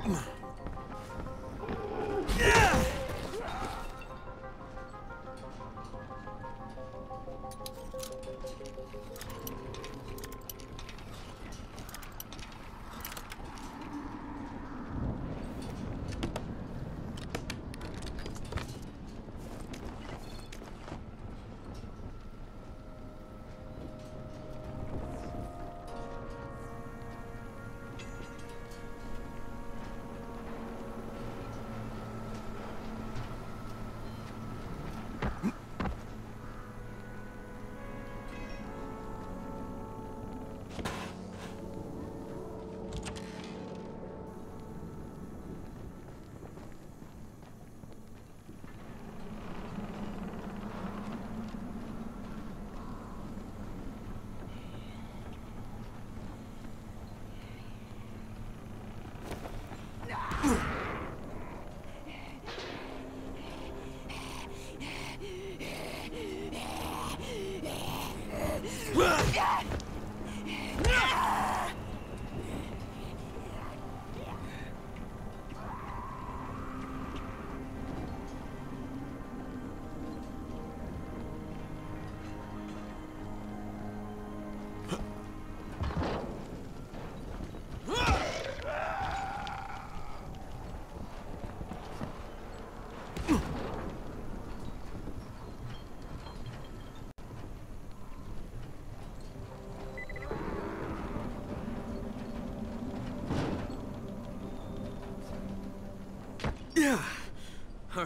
Yeah. All right.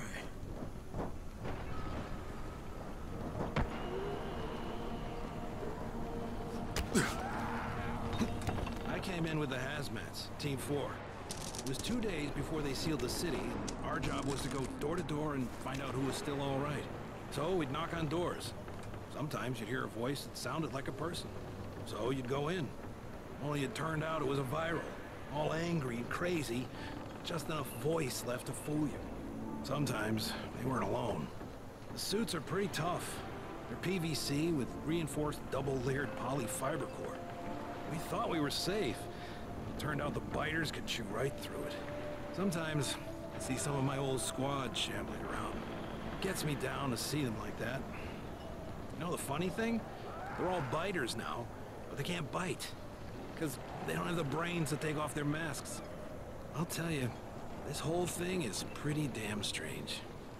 I came in with the hazmats, Team 4. It was 2 days before they sealed the city, and our job was to go door to door and find out who was still all right. So we'd knock on doors. Sometimes you'd hear a voice that sounded like a person. So you'd go in. Only it turned out it was a viral. All angry and crazy. Just enough voice left to fool you. Sometimes they weren't alone. The suits are pretty tough. They're PVC with reinforced double-layered polyfiber core. We thought we were safe. It turned out the biters could chew right through it. Sometimes I see some of my old squad shambling around. It gets me down to see them like that. You know the funny thing? They're all biters now, but they can't bite. Because they don't have the brains to take off their masks. I'll tell you, this whole thing is pretty damn strange.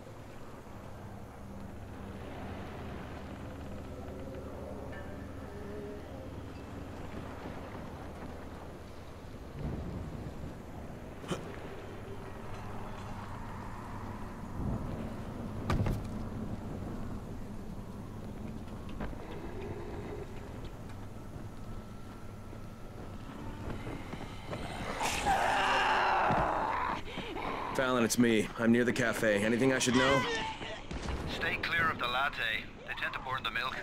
Fallon, it's me. I'm near the cafe. Anything I should know? Stay clear of the latte. They tend to burn the milk.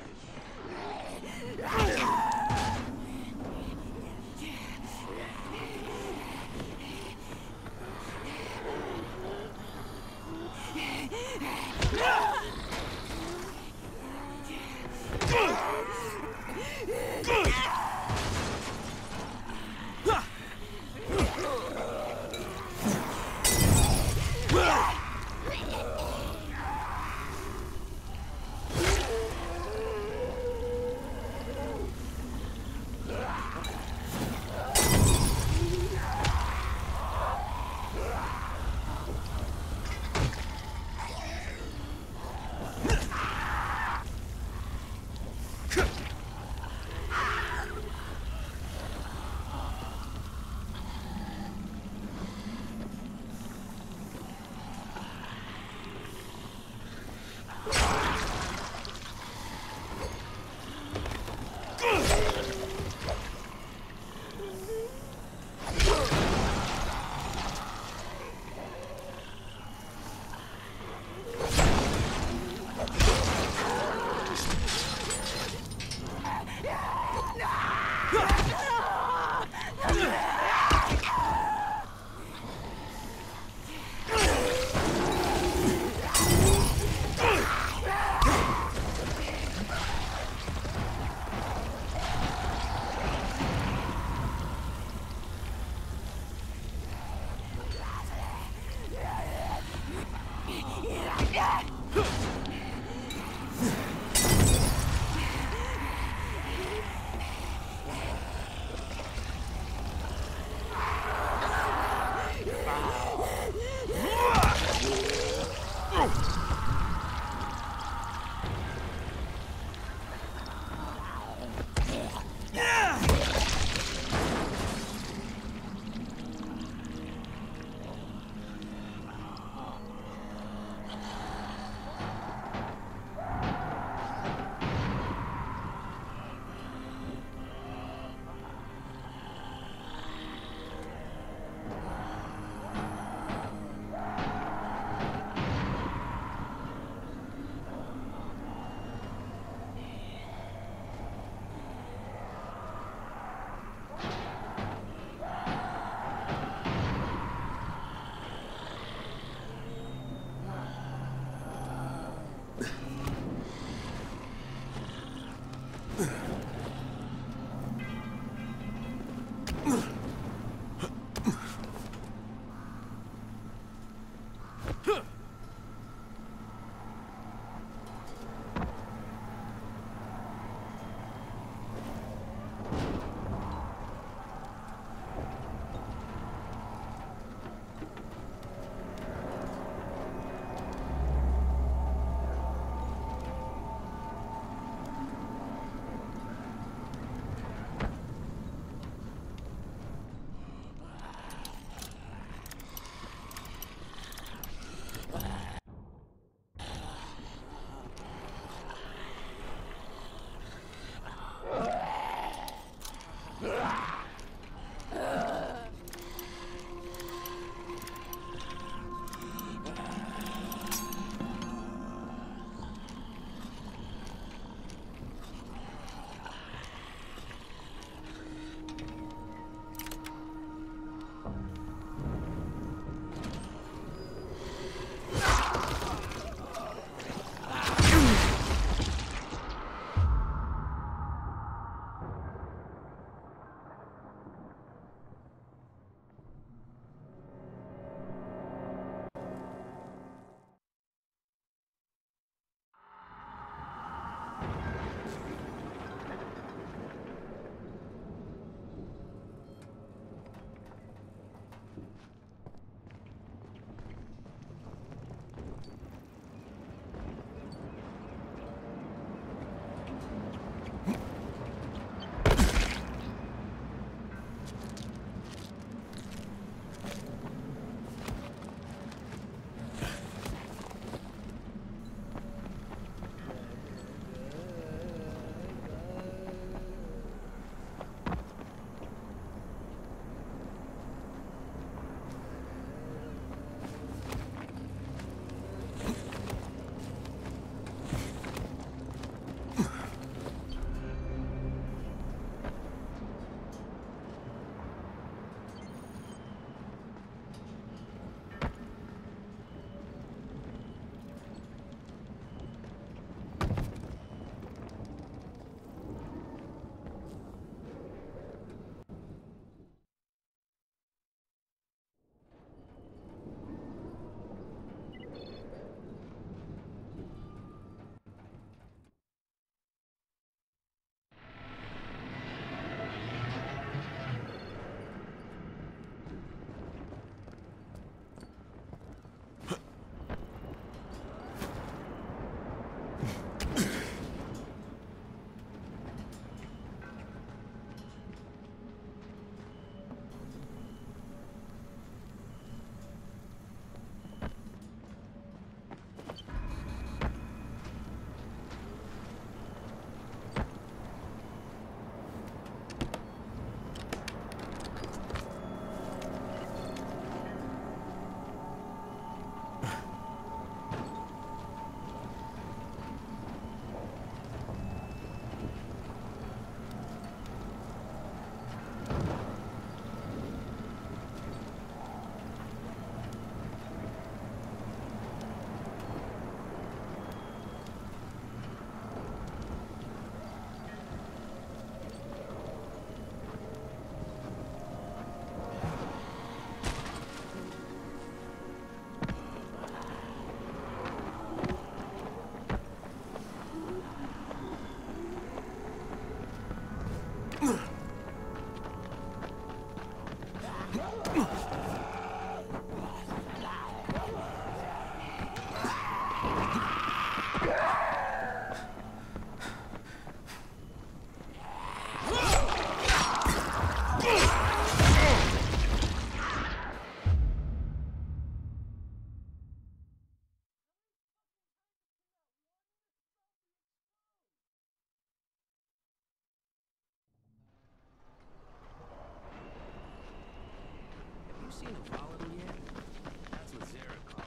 seen a volatile yet? That's what Zara calls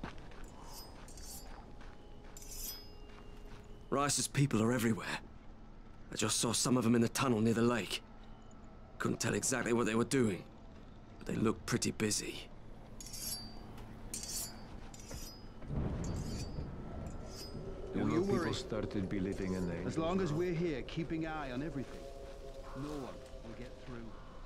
it. Rice's people are everywhere. I just saw some of them in the tunnel near the lake. Couldn't tell exactly what they were doing, but they looked pretty busy. Don't you worry. People started believing in the As long as we're here, keeping eye on everything, no one will get through.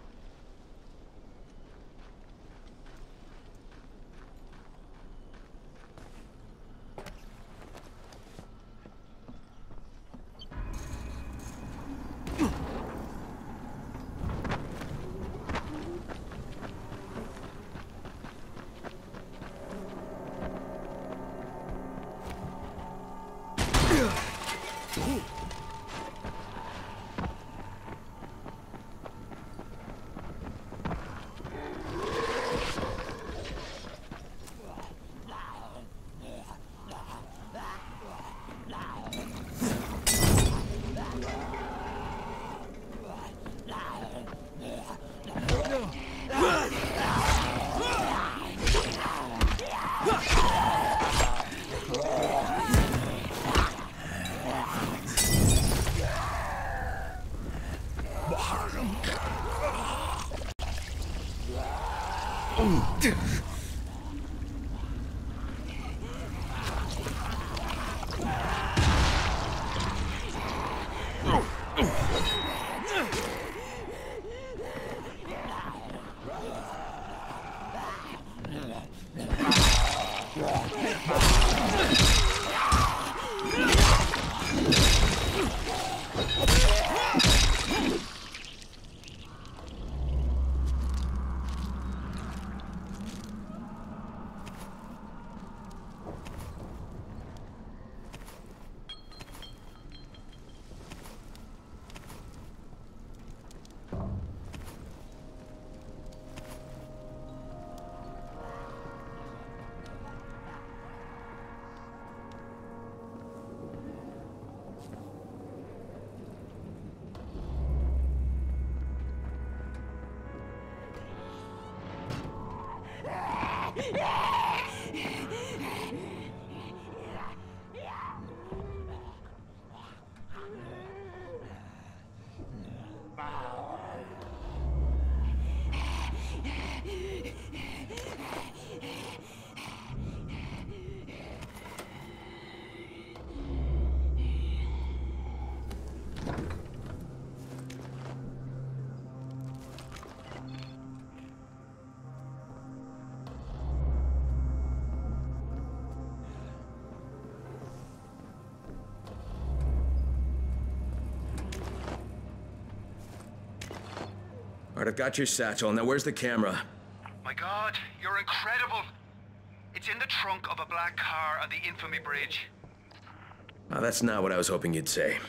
All right, I've got your satchel. Now, where's the camera? My God, you're incredible. It's in the trunk of a black car on the Infamy Bridge. Oh, that's not what I was hoping you'd say.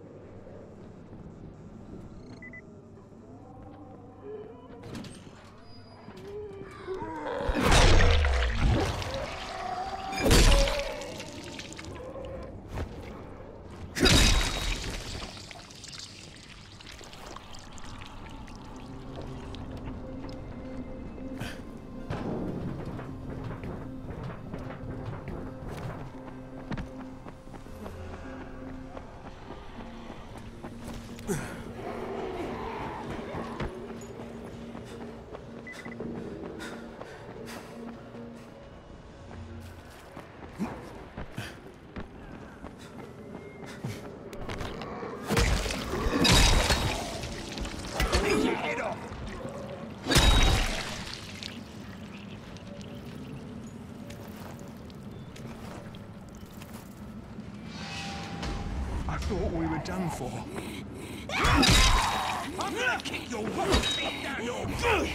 I thought we were done for. I'm gonna kick your rotten feet down your throat!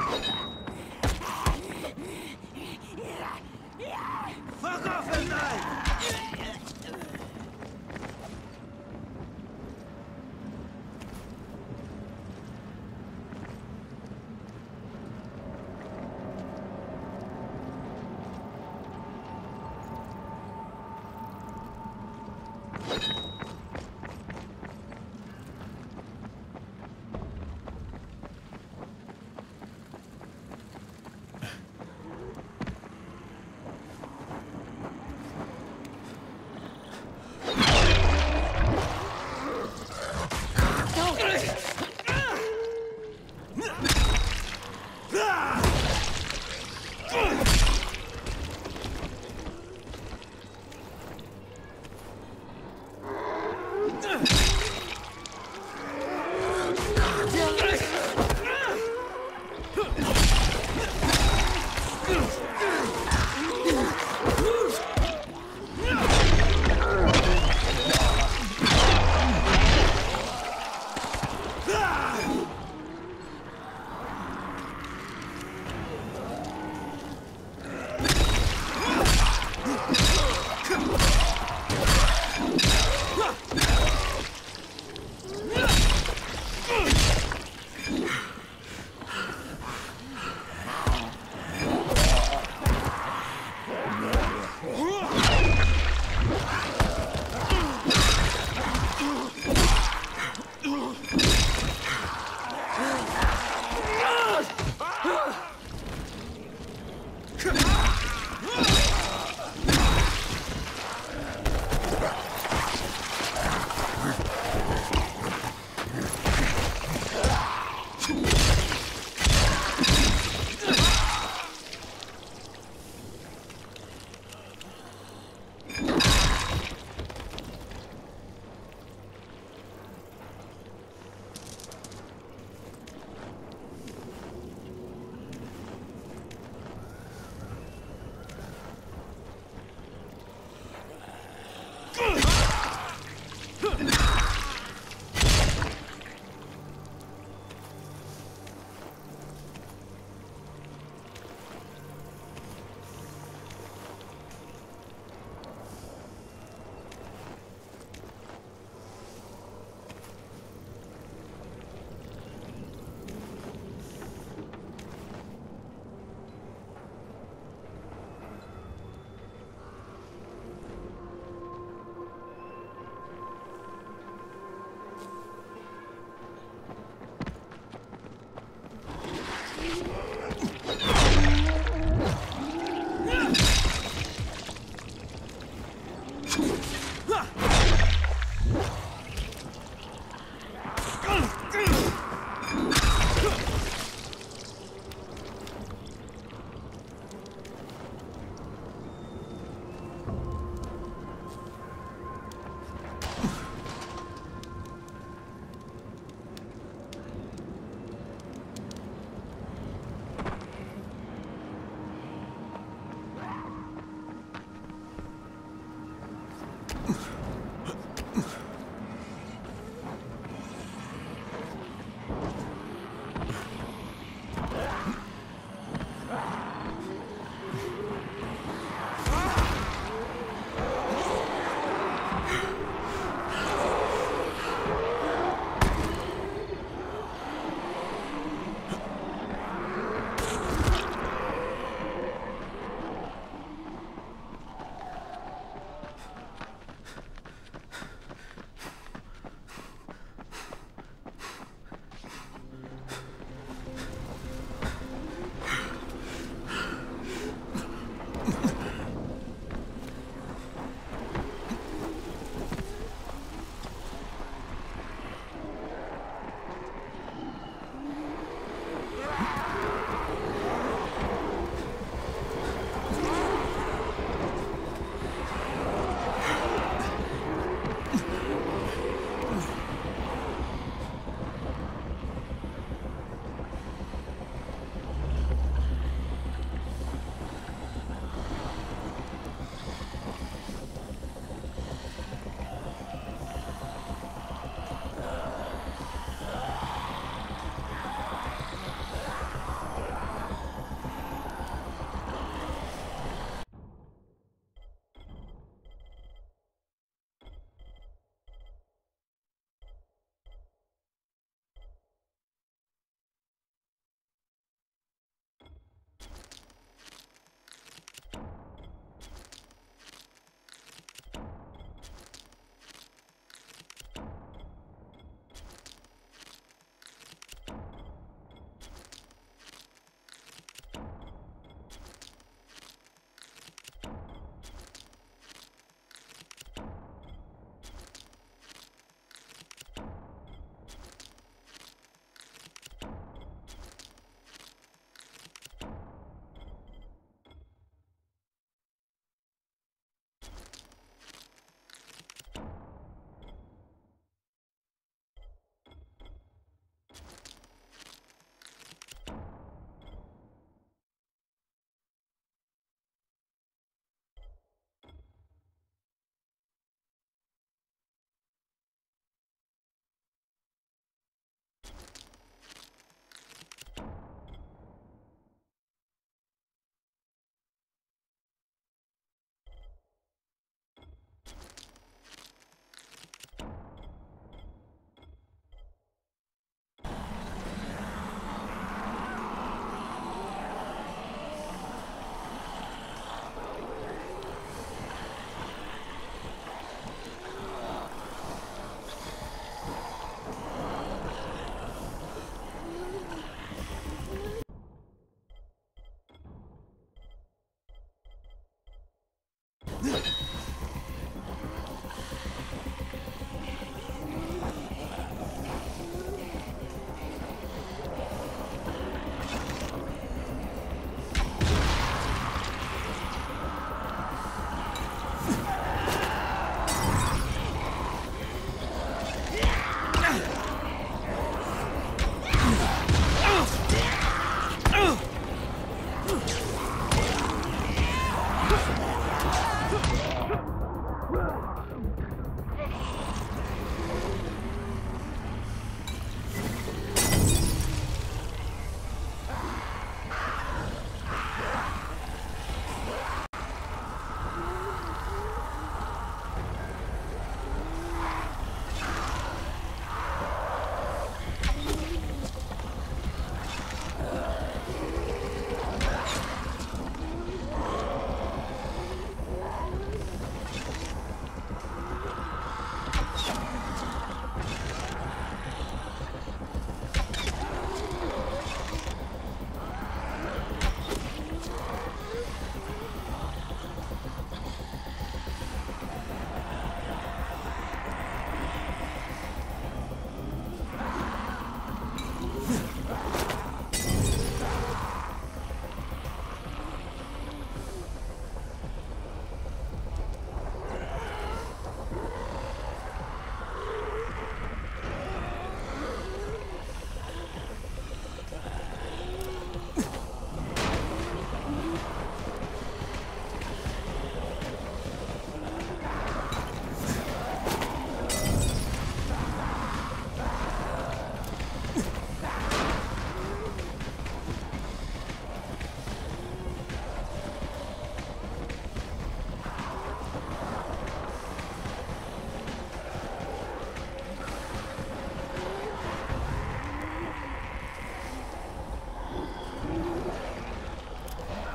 Fuck off at night!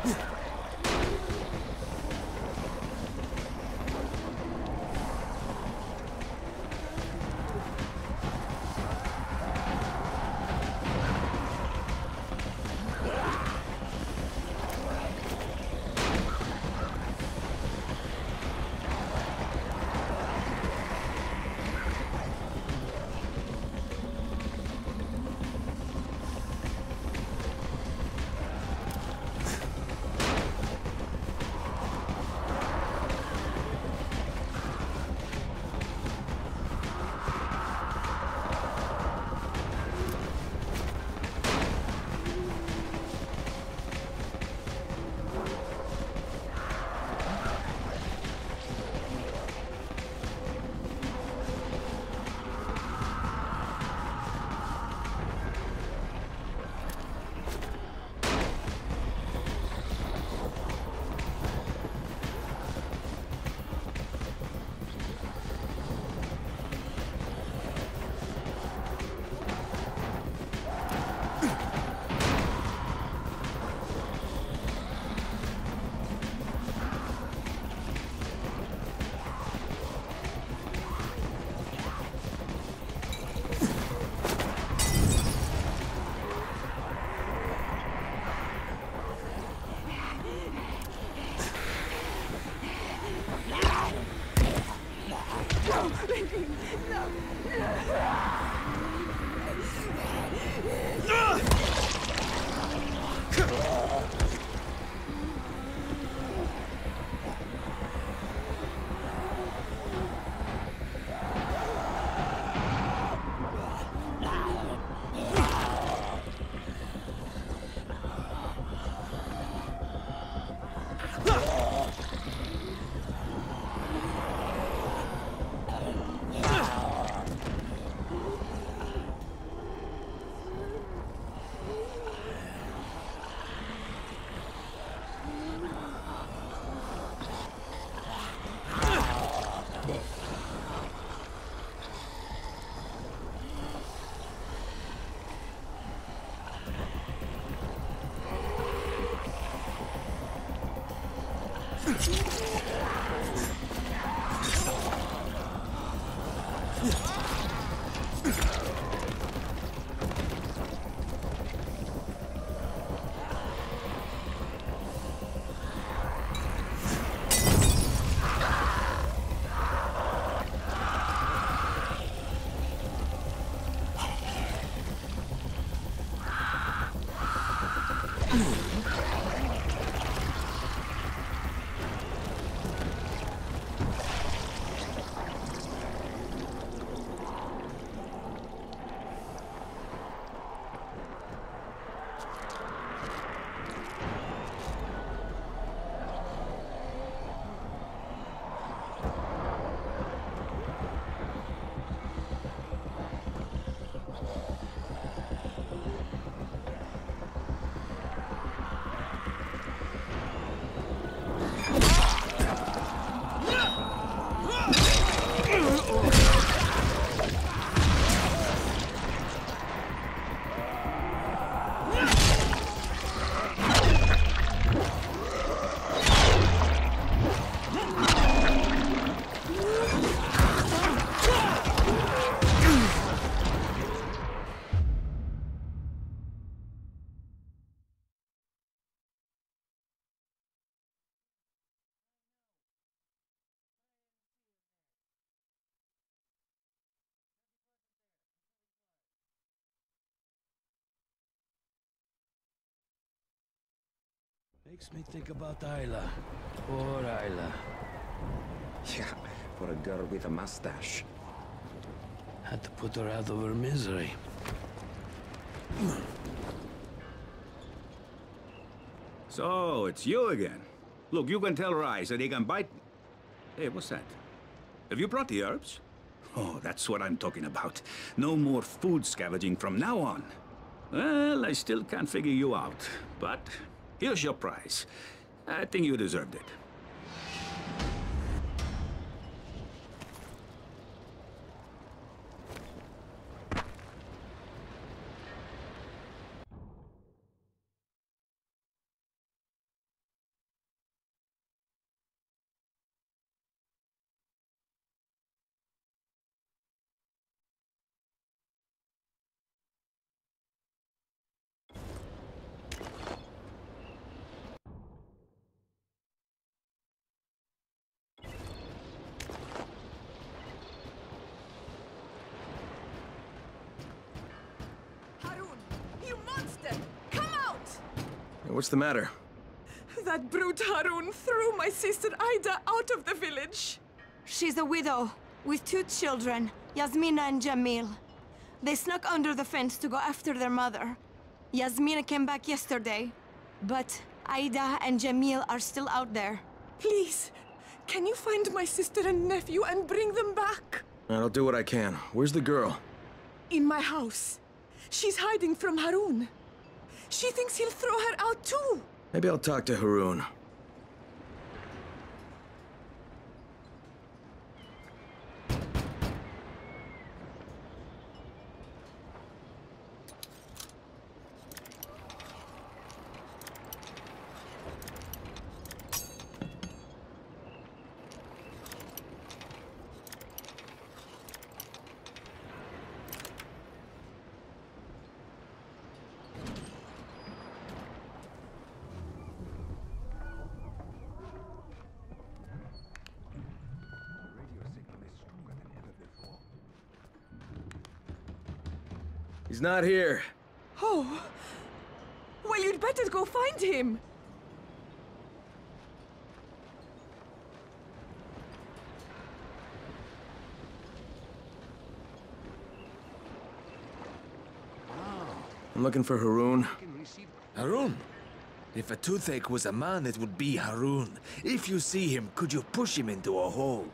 Makes me think about Isla. Poor Isla. Yeah, for a girl with a mustache. Had to put her out of her misery. So, it's you again. Look, you can tell Rice that he can bite... Hey, what's that? Have you brought the herbs? Oh, that's what I'm talking about. No more food scavenging from now on. Well, I still can't figure you out, but here's your prize. I think you deserved it. What's the matter? That brute Harun threw my sister Ida out of the village. She's a widow with 2 children, Yasmina and Jamil. They snuck under the fence to go after their mother. Yasmina came back yesterday, but Ida and Jamil are still out there. Please, can you find my sister and nephew and bring them back? I'll do what I can. Where's the girl? In my house. She's hiding from Harun. She thinks he'll throw her out too. Maybe I'll talk to Harun. He's not here. Oh. Well, you'd better go find him. I'm looking for Harun. Harun? If a toothache was a man, it would be Harun. If you see him, could you push him into a hole?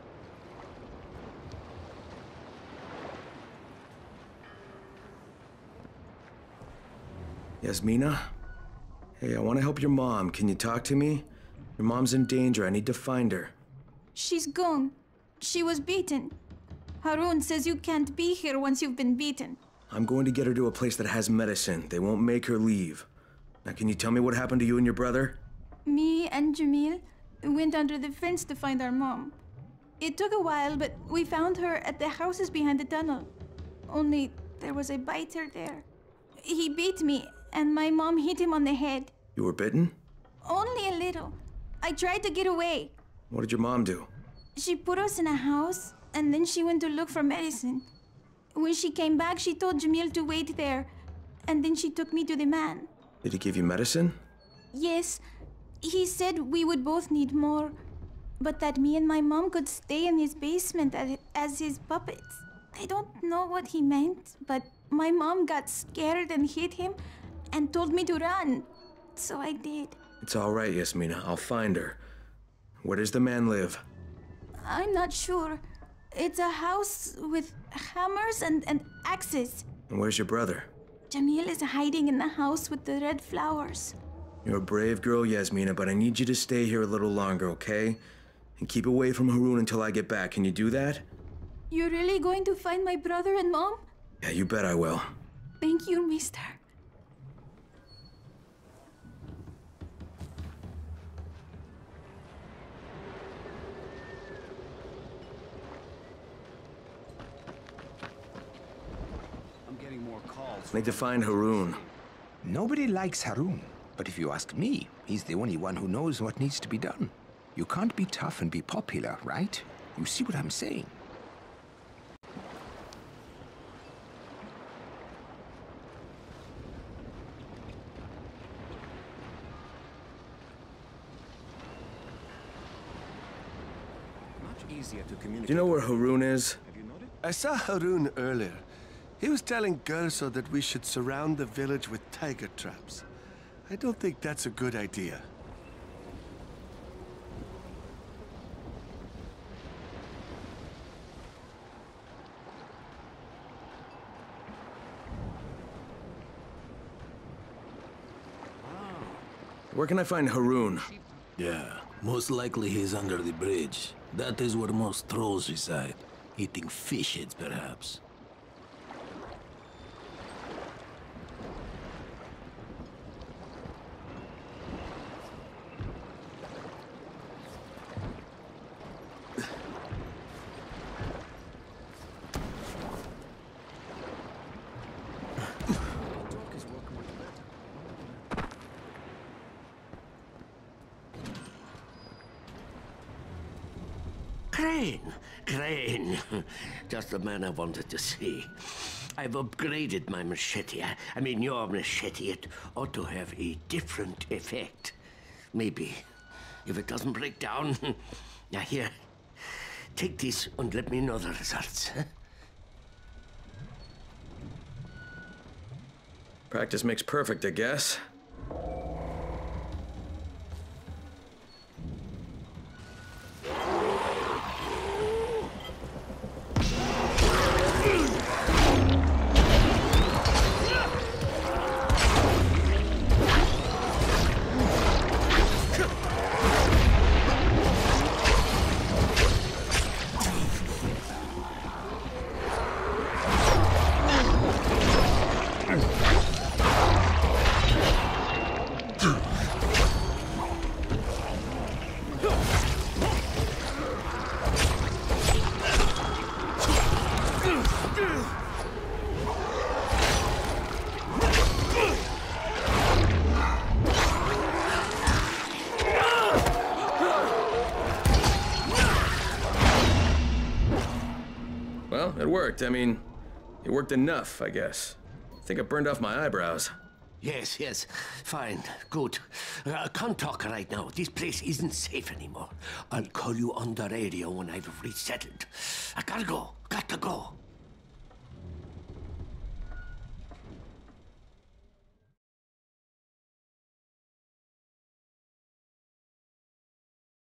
Yasmina? Hey, I want to help your mom. Can you talk to me? Your mom's in danger. I need to find her. She's gone. She was beaten. Harun says you can't be here once you've been beaten. I'm going to get her to a place that has medicine. They won't make her leave. Now, can you tell me what happened to you and your brother? Me and Jamil went under the fence to find our mom. It took a while, but we found her at the houses behind the tunnel. Only there was a biter there. He beat me, and my mom hit him on the head. You were bitten? Only a little. I tried to get away. What did your mom do? She put us in a house, and then she went to look for medicine. When she came back, she told Jamil to wait there, and then she took me to the man. Did he give you medicine? Yes. He said we would both need more, but that me and my mom could stay in his basement as his puppets. I don't know what he meant, but my mom got scared and hit him and told me to run. So I did. It's all right, Yasmina. I'll find her. Where does the man live? I'm not sure. It's a house with hammers and axes. And where's your brother? Jamil is hiding in the house with the red flowers. You're a brave girl, Yasmina, but I need you to stay here a little longer, okay? And keep away from Harun until I get back. Can you do that? You're really going to find my brother and mom? Yeah, you bet I will. Thank you, mister. I'm getting more calls. I need to find Harun. Nobody likes Harun, but if you ask me, he's the only one who knows what needs to be done. You can't be tough and be popular, right? You see what I'm saying? Do you know where Harun is? I saw Harun earlier. He was telling Gerso that we should surround the village with tiger traps. I don't think that's a good idea. Where can I find Harun? Yeah, most likely he's under the bridge. That is where most trolls reside. Eating fish heads, perhaps. Crane! Just the man I wanted to see. I've upgraded my machete. I mean, your machete, it ought to have a different effect. Maybe. If it doesn't break down. Now here, take this and let me know the results. Huh? Practice makes perfect, I guess. Well, it worked. I mean, it worked enough, I guess. I think I burned off my eyebrows. Yes, yes. Fine. Good. Can't talk right now. This place isn't safe anymore. I'll call you on the radio when I've resettled. I gotta go. Got to go.